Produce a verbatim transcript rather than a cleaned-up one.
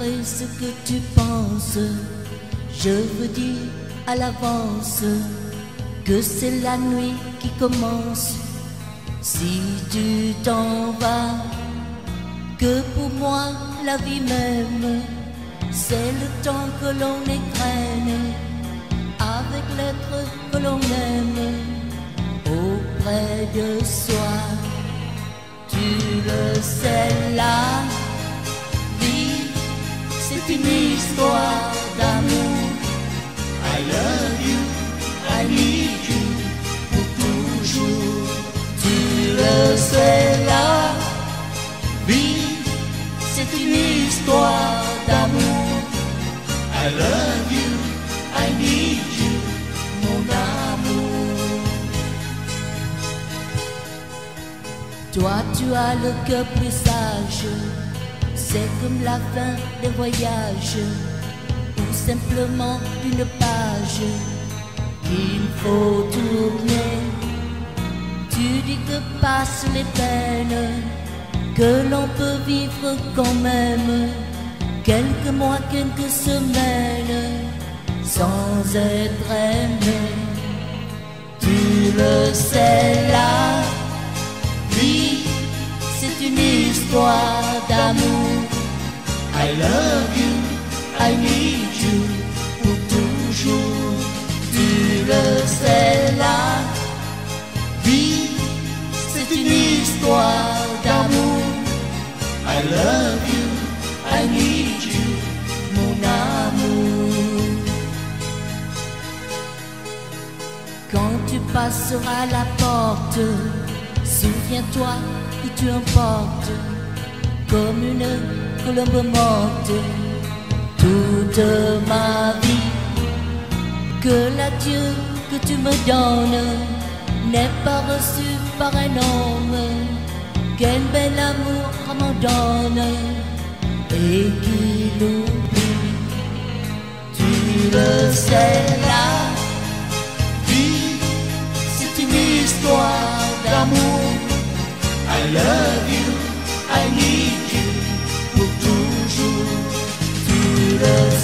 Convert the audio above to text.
ignorer ce que tu penses. Je veux dire à l'avance que c'est la nuit qui commence. Si tu t'en vas, que pour moi la vie même, c'est le temps que l'on égrène avec l'être que l'on aime auprès de soi. Tu le sais, la vie, c'est une histoire d'amour. I love you, I need you pour toujours. Tu le sais, la vie, c'est une histoire d'amour. I love you, I need you, mon amour. Toi, tu as le cœur plus sage. C'est comme la fin des voyages, ou simplement une page qu'il faut tourner. Tu dis que passent les peines, que l'on peut vivre quand même quelques mois, quelques semaines sans être aimé. Tu le sais, la vie, c'est une histoire d'amour. I love you, I need you pour toujours. Tu le sais, la vie, c'est une histoire d'amour. I love you, I need you, mon amour. Quand tu passeras la porte, souviens-toi que tu emportes comme une colombe morte toute ma vie. Que l'adieu que tu me donnes n'est pas reçu par un homme. Quel bel amour m'abandonne et qui l'oublie. Tu le sais, la vie, c'est une histoire d'amour. I love you, I need you pour toujours. Tu le sais.